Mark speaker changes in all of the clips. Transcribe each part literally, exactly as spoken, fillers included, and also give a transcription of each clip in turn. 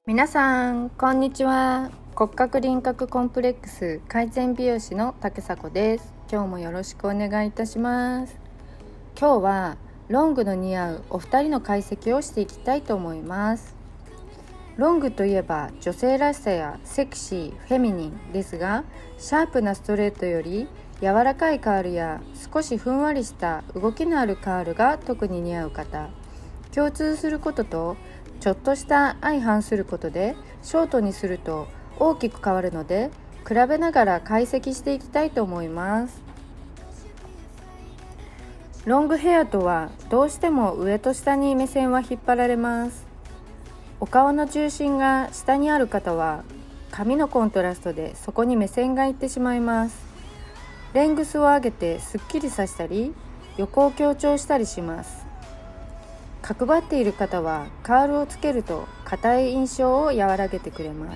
Speaker 1: 皆さんこんにちは。骨格輪郭コンプレックス改善美容師の竹迫です。今日もよろしくお願いいたします。今日はロングの似合うお二人の解析をしていきたいと思います。ロングといえば女性らしさやセクシー、フェミニンですが、シャープなストレートより柔らかいカールや少しふんわりした動きのあるカールが特に似合う方、共通することとちょっとした相反することでショートにすると大きく変わるので、比べながら解析していきたいと思います。ロングヘアとはどうしても上と下に目線は引っ張られます。お顔の中心が下にある方は髪のコントラストでそこに目線がいってしまいます。レングスを上げてすっきりさせたり横を強調したりします。角張っている方はカールをつけると硬い印象を和らげてくれます。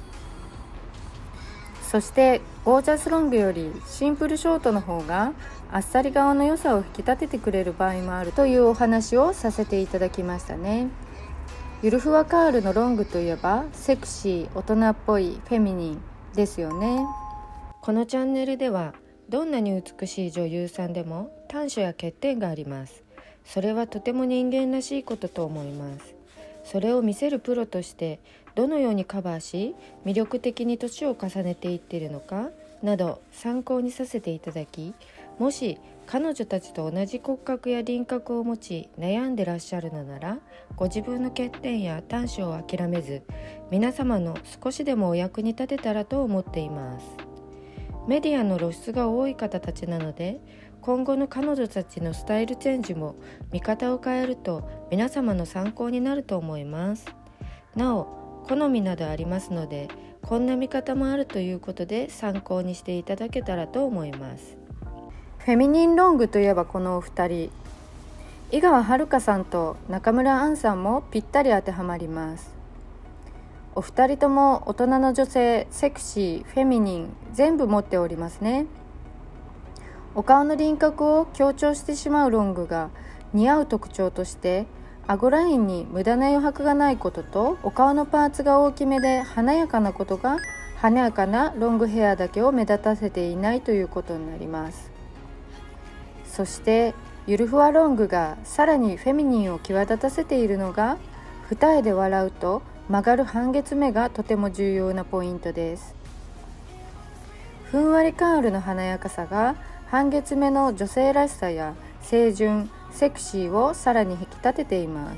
Speaker 1: そしてゴージャスロングよりシンプルショートの方があっさり顔の良さを引き立ててくれる場合もあるというお話をさせていただきましたね。ゆるふわカールのロングといえばセクシー、大人っぽい、フェミニンですよね。このチャンネルではどんなに美しい女優さんでも短所や欠点があります。それはとても人間らしいことと思います。それを見せるプロとしてどのようにカバーし魅力的に年を重ねていっているのかなど参考にさせていただき、もし彼女たちと同じ骨格や輪郭を持ち悩んでらっしゃるのなら、ご自分の欠点や短所を諦めず皆様の少しでもお役に立てたらと思っています。メディアの露出が多い方たちなので、今後の彼女たちのスタイルチェンジも見方を変えると皆様の参考になると思います。なお好みなどありますので、こんな見方もあるということで参考にしていただけたらと思います。フェミニンロングといえばこのお二人、井川遥さんと中村アンさんもぴったり当てはまります。お二人とも大人の女性、セクシー、フェミニン全部持っておりますね。お顔の輪郭を強調してしまうロングが似合う特徴として、顎ラインに無駄な余白がないことと、お顔のパーツが大きめで華やかなことが華やかなロングヘアだけを目立たせていないということになります。そしてゆるふわロングがさらにフェミニンを際立たせているのが、二重で笑うと曲がる半月目がとても重要なポイントです。ふんわりカールの華やかさが半月目の女性らしさや清純、セクシーをさらに引き立てています。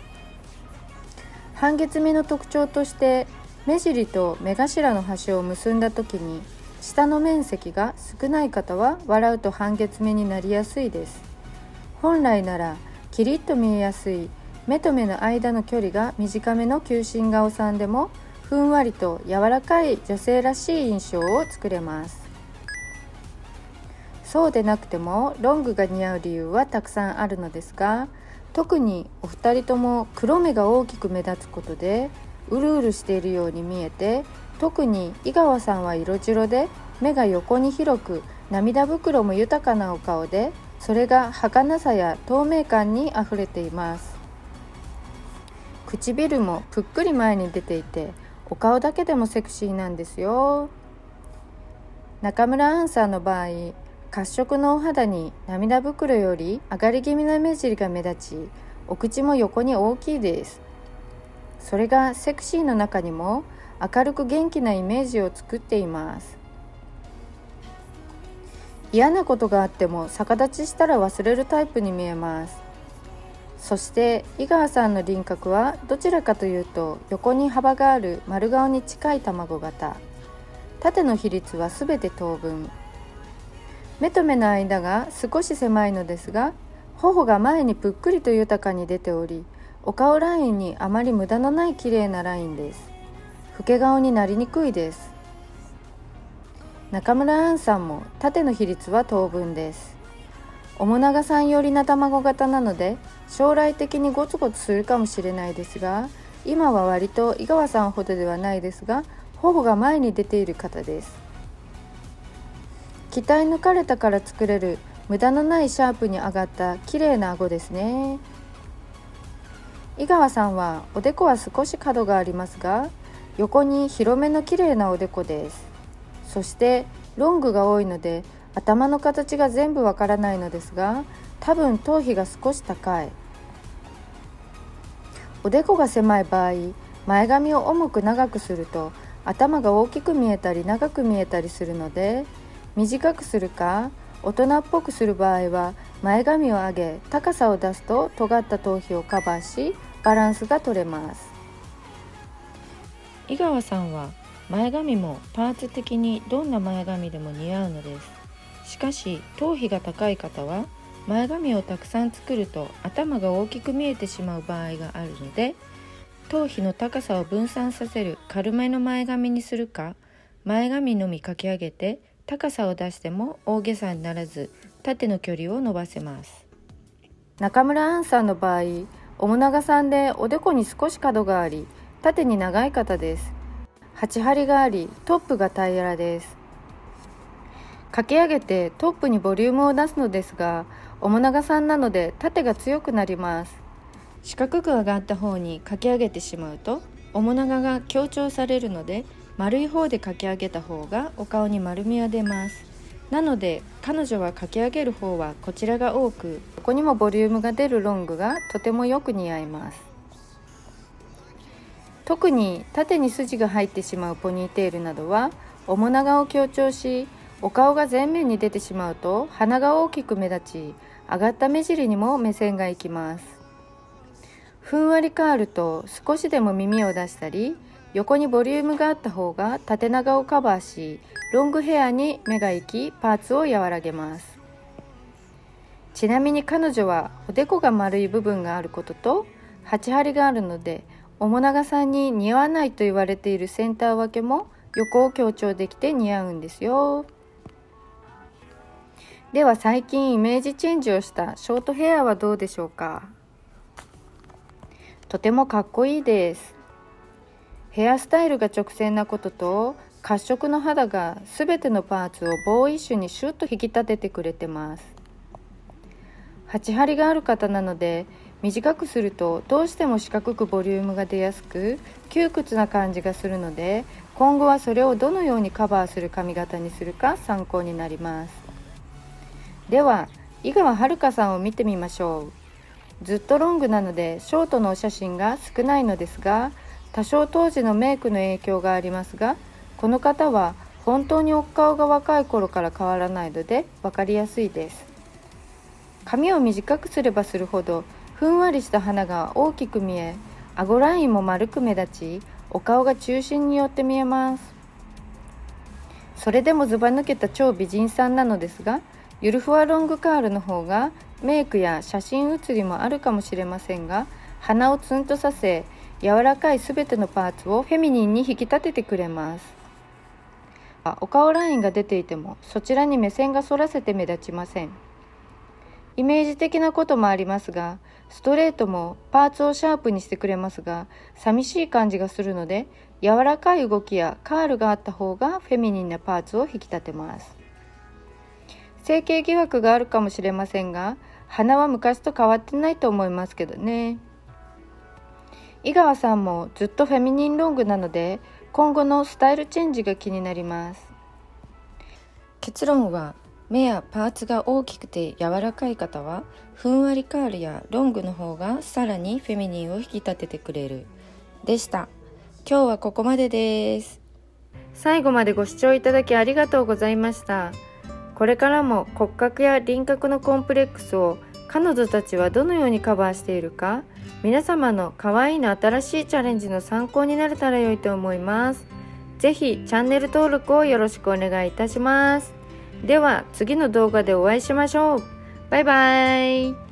Speaker 1: 半月目の特徴として、目尻と目頭の端を結んだ時に下の面積が少ない方は笑うと半月目になりやすいです。本来ならキリッと見えやすい目と目の間の距離が短めの球心顔さんでもふんわりと柔らかい女性らしい印象を作れます。そうでなくてもロングが似合う理由はたくさんあるのですが、特にお二人とも黒目が大きく目立つことでうるうるしているように見えて、特に井川さんは色白で目が横に広く涙袋も豊かなお顔で、それが儚さや透明感にあふれています。唇もぷっくり前に出ていて、お顔だけでもセクシーなんですよ。中村アンさんの場合、褐色のお肌に涙袋より上がり気味な目尻が目立ち、お口も横に大きいです。それがセクシーの中にも明るく元気なイメージを作っています。嫌なことがあっても逆立ちしたら忘れるタイプに見えます。そして井川さんの輪郭はどちらかというと横に幅がある丸顔に近い卵型、縦の比率はすべて等分。目と目の間が少し狭いのですが、頬が前にぷっくりと豊かに出ており、お顔ラインにあまり無駄のない綺麗なラインです。老け顔になりにくいです。中村アンさんも縦の比率は等分です。面長さん寄りな卵型なので将来的にゴツゴツするかもしれないですが、今は割と井川さんほどではないですが、頬が前に出ている方です。鍛え抜かれたから作れる無駄のないシャープに上がった綺麗な顎ですね。 井川さんはおでこは少し角がありますが、横に広めの綺麗なおでこです。そしてロングが多いので頭の形が全部わからないのですが、多分頭皮が少し高い。おでこが狭い場合、前髪を重く長くすると頭が大きく見えたり長く見えたりするので、短くするか大人っぽくする場合は前髪を上げ高さを出すと尖った頭皮をカバーし、バランスが取れます。井川さんは前髪もパーツ的にどんな前髪でも似合うのです。しかし頭皮が高い方は前髪をたくさん作ると頭が大きく見えてしまう場合があるので、頭皮の高さを分散させる軽めの前髪にするか、前髪のみかき上げて高さを出しても大げさにならず縦の距離を伸ばせます。中村アンさんの場合、面長さんでおでこに少し角があり縦に長い方です。鉢張りがありトップが平らです。かき上げてトップにボリュームを出すのですが、面長さんなので縦が強くなります。四角く上がった方にかき上げてしまうと面長が強調されるので、丸い方でかき上げた方がお顔に丸みは出ます。なので彼女はかき上げる方はこちらが多く、ここにもボリュームが出るロングがとてもよく似合います。特に縦に筋が入ってしまうポニーテールなどは面長を強調し、お顔が前面に出てしまうと鼻が大きく目立ち、上がった目尻にも目線がいきます。ふんわりカールと少しでも耳を出したり、横にボリュームがあった方が縦長をカバーし、ロングヘアに目が行きパーツを和らげます。ちなみに彼女はおでこが丸い部分があることと鉢張りがあるので、面長さんに似合わないと言われているセンター分けも横を強調できて似合うんですよ。では最近イメージチェンジをしたショートヘアはどうでしょうか。とてもかっこいいです。ヘアスタイルが直線なことと褐色の肌がすべてのパーツをボーイッシュにシュッと引き立ててくれてます。鉢張りがある方なので短くするとどうしても四角くボリュームが出やすく窮屈な感じがするので、今後はそれをどのようにカバーする髪型にするか参考になります。では井川遥さんを見てみましょう。ずっとロングなのでショートのお写真が少ないのですが、多少当時のメイクの影響がありますが、この方は本当にお顔が若い頃から変わらないので分かりやすいです。髪を短くすればするほどふんわりした鼻が大きく見え、顎ラインも丸く目立ち、お顔が中心に寄って見えます。それでもずば抜けた超美人さんなのですが、ゆるふわロングカールの方がメイクや写真写りもあるかもしれませんが、鼻をツンとさせ柔らかいすべてのパーツをフェミニンに引き立ててくれます。お顔ラインが出ていてもそちらに目線がそらせて目立ちません。イメージ的なこともありますが、ストレートもパーツをシャープにしてくれますが、寂しい感じがするので柔らかい動きやカールがあった方がフェミニンなパーツを引き立てます。整形疑惑があるかもしれませんが、鼻は昔と変わってないと思いますけどね。井川さんもずっとフェミニンロングなので、今後のスタイルチェンジが気になります。結論は、目やパーツが大きくて柔らかい方はふんわりカールやロングの方がさらにフェミニンを引き立ててくれるでした。今日はここまでです。最後までご視聴いただきありがとうございました。これからも骨格や輪郭のコンプレックスを彼女たちはどのようにカバーしているか、皆様の可愛いの新しいチャレンジの参考になれたら良いと思います。ぜひチャンネル登録をよろしくお願いいたします。では次の動画でお会いしましょう。バイバイ。